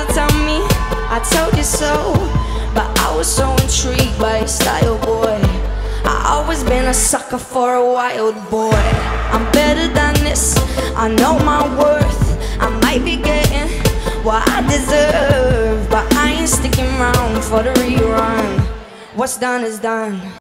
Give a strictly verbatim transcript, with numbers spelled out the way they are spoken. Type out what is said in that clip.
will tell me I told you so, but I was so intrigued by your style, boy. I always been a sucker for a wild boy. I'm better than this, I know my worth. I might be getting what I deserve, but I ain't sticking around for the rerun. What's done is done.